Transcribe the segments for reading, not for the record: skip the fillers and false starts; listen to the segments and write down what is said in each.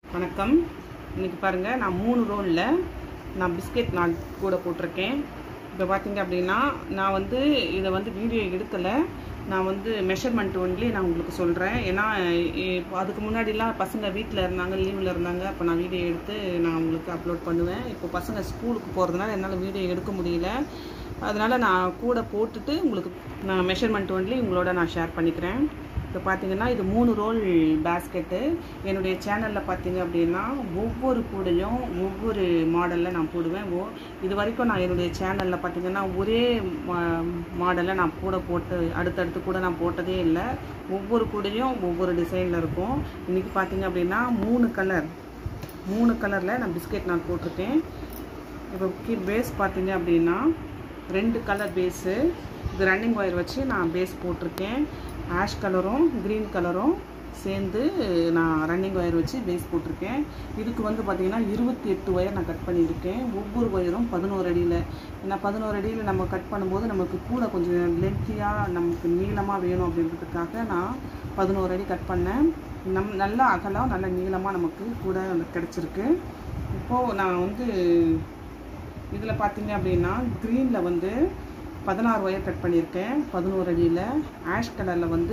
வணக்கம். இன்னைக்கு பாருங்க, நான் 3 ரோல்ல நான் பிஸ்கெட் நான் கூட போட்டிருக்கேன். இப்போ பார்த்தீங்க அப்படின்னா, நான் வந்து இதை வந்து வீடியோ எடுக்கலை. நான் வந்து மெஷர்மெண்ட் ஒன்லி நான் உங்களுக்கு சொல்கிறேன். ஏன்னா இப்போ அதுக்கு முன்னாடிலாம் பசங்க வீட்டில் இருந்தாங்க, லீவில் இருந்தாங்க. அப்போ நான் வீடியோ எடுத்து நான் உங்களுக்கு அப்லோட் பண்ணுவேன். இப்போ பசங்க ஸ்கூலுக்கு போகிறதுனால என்னால் வீடியோ எடுக்க முடியல. அதனால் நான் கூட போட்டுட்டு உங்களுக்கு நான் மெஷர்மெண்ட் ஒன்லி உங்களோட நான் ஷேர் பண்ணிக்கிறேன். இப்போ பார்த்தீங்கன்னா, இது 3 ரோல் பேஸ்கெட்டு. என்னுடைய சேனலில் பார்த்தீங்க அப்படின்னா, ஒவ்வொரு கூடையும் ஒவ்வொரு மாடலில் நான் போடுவேன். இது வரைக்கும் நான் என்னுடைய சேனலில் பார்த்தீங்கன்னா, ஒரே மாடலில் நான் கூட போட்டு அடுத்தடுத்து கூட நான் போட்டதே இல்லை. ஒவ்வொரு கூடையும் ஒவ்வொரு டிசைனில் இருக்கும். இன்றைக்கி பார்த்தீங்க அப்படின்னா 3 கலரில் நான் பிஸ்கெட் நான் போட்டிருக்கேன். இப்போ பேஸ் பார்த்தீங்க அப்படின்னா 2 கலர் பேஸு. இது ரன்னிங் ஒயர் வச்சு நான் பேஸ் போட்டிருக்கேன். ஆஷ் கலரும் க்ரீன் கலரும் சேர்ந்து நான் ரன்னிங் ஒயர் வச்சு பேஸ் போட்டிருக்கேன். இதுக்கு வந்து பார்த்திங்கன்னா 28 ஒயர் நான் கட் பண்ணியிருக்கேன். ஒவ்வொரு ஒயரும் 11 அடியில். ஏன்னா 11 அடியில் நம்ம கட் பண்ணும்போது நமக்கு கூட கொஞ்சம் லென்த்தியாக நமக்கு நீளமாக வேணும் அப்படின்றதுக்காக நான் 11 அடி கட் பண்ணேன். நல்லா அகலம் நல்ல நீளமாக நமக்கு கூட கிடச்சிருக்கு. இப்போது நான் வந்து இதில் பார்த்தீங்க அப்படின்னா க்ரீனில் வந்து 16 ஒயர் கட் பண்ணியிருக்கேன் 11 அடியில். ஆஷ் கலரில் வந்து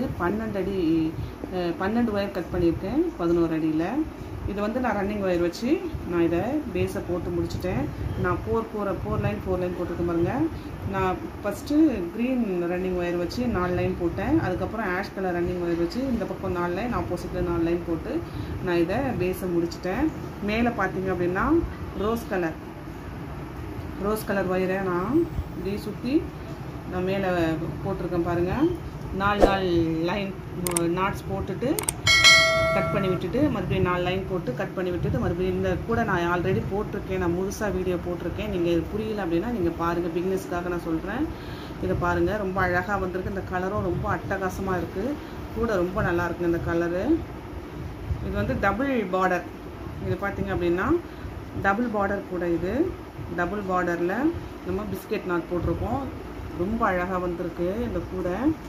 12 ஒயர் கட் பண்ணியிருக்கேன் 11 அடியில். இது வந்து நான் ரன்னிங் ஒயர் வச்சு நான் இதை பேஸை போட்டு முடிச்சுட்டேன். நான் 4 லைன் போட்டிருக்கேன் பாருங்கள். நான் ஃபஸ்ட்டு க்ரீன் ரன்னிங் ஒயர் வச்சு 4 லைன் போட்டேன். அதுக்கப்புறம் ஆஷ் கலர் ரன்னிங் ஒயர் வச்சு இந்த பக்கம் 4 லைன், ஆப்போசிட்டில் 4 லைன் போட்டு நான் இதை பேஸை முடிச்சிட்டேன். மேலே பார்த்தீங்க அப்படின்னா ரோஸ் கலர் ஒயரை நான் இப்படி சுற்றி நான் மேலே போட்டிருக்கேன் பாருங்கள். 4 லைன் நாட்ஸ் போட்டுட்டு கட் பண்ணி விட்டுட்டு மறுபடியும் 4 லைன் போட்டு கட் பண்ணி விட்டுட்டு மறுபடியும் இந்த கூட நான் ஆல்ரெடி போட்டிருக்கேன். நான் முழுசாக வீடியோ போட்டிருக்கேன். நீங்கள் இது புரியல அப்படின்னா நீங்கள் பாருங்கள். பிகினர்ஸ்க்காக நான் சொல்கிறேன். இதை பாருங்கள், ரொம்ப அழகாக வந்திருக்கு. இந்த கலரும் ரொம்ப அட்டகாசமாக இருக்குது. கூட ரொம்ப நல்லா இருக்குங்க இந்த கலரு. இது வந்து டபுள் பார்டர். இது பார்த்தீங்க அப்படின்னா டபுள் பார்டர் கூட. இது டபுள் பார்டரில் நம்ம பிஸ்கெட் நாட் போட்டிருக்கோம். ரொம்ப அழகாக வந்திருக்கு. இந்த கூட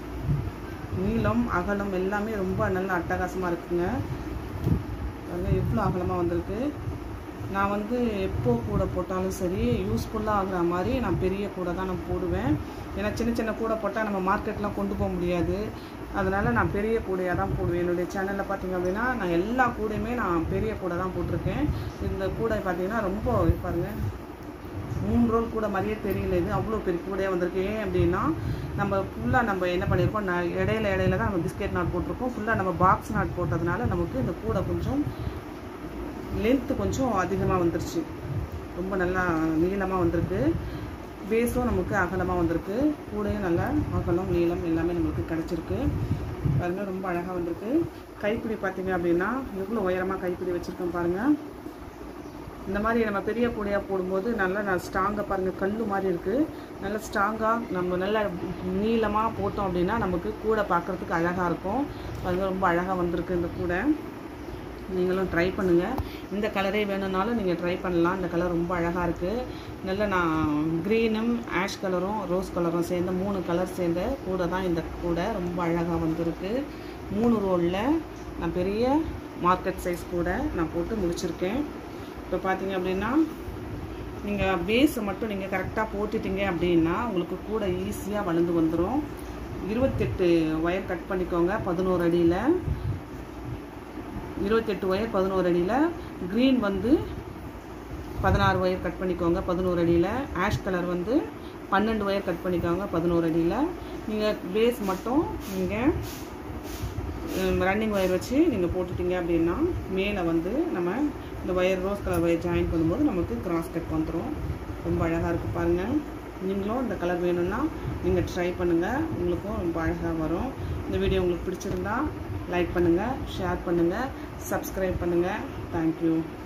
நீளம் அகலம் எல்லாமே ரொம்ப நல்ல அட்டகாசமாக இருக்குங்க. பாருங்கள் எவ்வளோ அகலமாக வந்திருக்கு. நான் வந்து எப்போ கூடை போட்டாலும் சரி யூஸ்ஃபுல்லாக ஆகிற மாதிரி நான் பெரிய கூடை தான் நான் போடுவேன். ஏன்னா சின்ன கூடை போட்டால் நம்ம மார்க்கெட்லாம் கொண்டு போக முடியாது. அதனால் நான் பெரிய கூடையாக தான் போடுவேன். என்னுடைய சேனலில் பார்த்திங்க அப்படின்னா நான் எல்லா கூடையுமே நான் பெரிய கூடை தான் போட்டிருக்கேன். இந்த கூடை பார்த்திங்கன்னா ரொம்ப பாருங்கள் 3 ரோல் கூட மாதிரியே தெரியல. இது அவ்வளோ பெரிய கூடையாக வந்திருக்கு. ஏன் அப்படின்னா நம்ம ஃபுல்லாக நம்ம என்ன பண்ணியிருக்கோம், இடையில தான் நம்ம பிஸ்கெட் நாட் போட்டிருக்கோம். ஃபுல்லாக நம்ம பாக்ஸ் நாட் போட்டதுனால நமக்கு இந்த கூடை கொஞ்சம் லென்த்து கொஞ்சம் அதிகமாக வந்துருச்சு. ரொம்ப நல்லா நீளமாக வந்திருக்கு. பேஸும் நமக்கு அகலமாக வந்திருக்கு. கூடையும் நல்லா அகலம் நீளம் எல்லாமே நம்மளுக்கு கிடச்சிருக்கு. பாருங்கள் ரொம்ப அழகாக வந்திருக்கு. கைப்பிடி பார்த்தீங்க அப்படின்னா எவ்வளோ உயரமாக கைப்பிடி வச்சுருக்கோம் பாருங்கள். இந்த மாதிரி நம்ம பெரிய கூடையாக போடும்போது நல்லா ஸ்ட்ராங்காக பாருங்கள், கல் மாதிரி இருக்குது. நல்லா ஸ்ட்ராங்காக நம்ம நல்லா நீளமாக போட்டோம் அப்படின்னா நமக்கு கூடை பார்க்குறதுக்கு அழகாக இருக்கும். பாருங்கள் ரொம்ப அழகாக வந்திருக்கு இந்த கூடை. நீங்களும் ட்ரை பண்ணுங்கள். இந்த கலரே வேணும்னாலும் நீங்கள் ட்ரை பண்ணலாம். இந்த கலர் ரொம்ப அழகாக இருக்குது. நல்ல நான் க்ரீனும் ஆஷ் கலரும் ரோஸ் கலரும் சேர்ந்த 3 கலர் சேர்ந்த கூடை தான் இந்த கூடை. ரொம்ப அழகாக வந்திருக்கு. 3 ரோலில் நான் பெரிய மார்க்கெட் சைஸ் கூடை நான் போட்டு முடிச்சிருக்கேன். இப்போ பார்த்தீங்க அப்படின்னா நீங்கள் பேஸை மட்டும் நீங்கள் கரெக்டாக போட்டுட்டீங்க அப்படின்னா உங்களுக்கு கூட ஈஸியாக வளர்ந்து வந்துடும். 28 ஒயர் கட் பண்ணிக்கோங்க 11 அடியில். 28 ஒயர் 11 அடியில். க்ரீன் வந்து 16 ஒயர் கட் பண்ணிக்கோங்க 11 அடியில். ஆஷ் கலர் வந்து 12 ஒயர் கட் பண்ணிக்கோங்க 11 அடியில். நீங்கள் பேஸ் மட்டும் நீங்கள் ரன்னிங் ஒயர் வச்சு நீங்கள் போட்டுட்டீங்க அப்படின்னா மேலே வந்து நம்ம இந்த wire rose colour wire join பண்ணும்போது நமக்கு கிராஸ் கட் வந்துடும். ரொம்ப அழகாக இருக்குது பாருங்கள். நீங்களும் இந்த கலர் வேணும்னா நீங்கள் ட்ரை பண்ணுங்கள். உங்களுக்கும் ரொம்ப அழகாக வரும். இந்த வீடியோ உங்களுக்கு பிடிச்சிருந்தா லைக் பண்ணுங்கள், ஷேர் பண்ணுங்கள், சப்ஸ்கிரைப் பண்ணுங்கள். தேங்க்யூ.